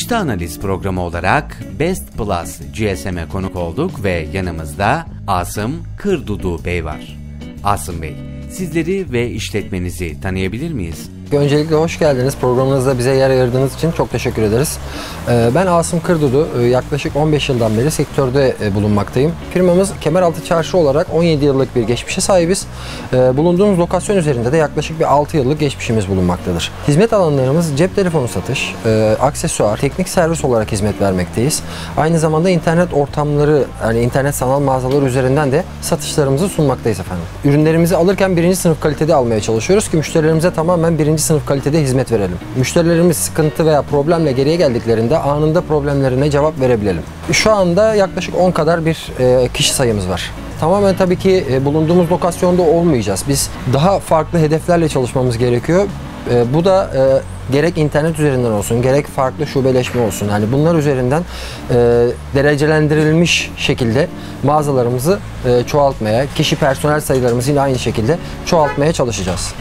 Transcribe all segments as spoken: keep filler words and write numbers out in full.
Dışta analiz programı olarak Best Plus G S M'e konuk olduk ve yanımızda Asım Kırdudu Bey var. Asım Bey, sizleri ve işletmenizi tanıyabilir miyiz? Öncelikle hoş geldiniz. Programınızda bize yer ayırdığınız için çok teşekkür ederiz. Ben Asım Kırdudu. Yaklaşık on beş yıldan beri sektörde bulunmaktayım. Firmamız Kemeraltı Çarşı olarak on yedi yıllık bir geçmişe sahibiz. Bulunduğumuz lokasyon üzerinde de yaklaşık bir altı yıllık geçmişimiz bulunmaktadır. Hizmet alanlarımız cep telefonu satış, aksesuar, teknik servis olarak hizmet vermekteyiz. Aynı zamanda internet ortamları, yani internet sanal mağazaları üzerinden de satışlarımızı sunmaktayız efendim. Ürünlerimizi alırken birinci sınıf kalitede almaya çalışıyoruz ki müşterilerimize tamamen birinci sınıf kalitede hizmet verelim. Müşterilerimiz sıkıntı veya problemle geriye geldiklerinde anında problemlerine cevap verebilelim. Şu anda yaklaşık on kadar bir e, kişi sayımız var. Tamamen tabii ki e, bulunduğumuz lokasyonda olmayacağız. Biz daha farklı hedeflerle çalışmamız gerekiyor. E, bu da e, gerek internet üzerinden olsun, gerek farklı şubeleşme olsun. Yani bunlar üzerinden e, derecelendirilmiş şekilde mağazalarımızı e, çoğaltmaya, kişi personel sayılarımızı yine aynı şekilde çoğaltmaya çalışacağız.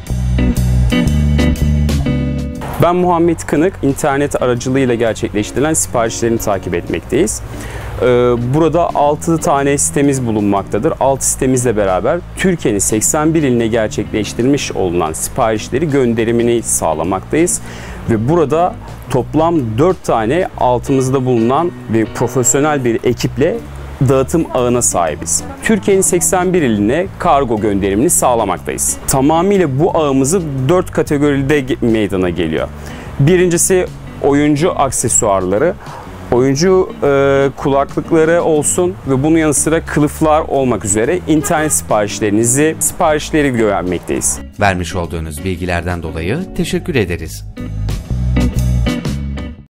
Ben Muhammed Kınık, internet aracılığıyla gerçekleştirilen siparişlerini takip etmekteyiz. Burada altı tane sitemiz bulunmaktadır. altı sitemizle beraber Türkiye'nin seksen bir iline gerçekleştirilmiş olunan siparişleri gönderimini sağlamaktayız. Ve burada toplam dört tane altımızda bulunan ve profesyonel bir ekiple dağıtım ağına sahibiz. Türkiye'nin seksen bir iline kargo gönderimini sağlamaktayız. Tamamıyla bu ağımızı dört kategoride meydana geliyor. Birincisi oyuncu aksesuarları, oyuncu e, kulaklıkları olsun ve bunun yanı sıra kılıflar olmak üzere internet siparişlerinizi, siparişleri vermekteyiz. Vermiş olduğunuz bilgilerden dolayı teşekkür ederiz.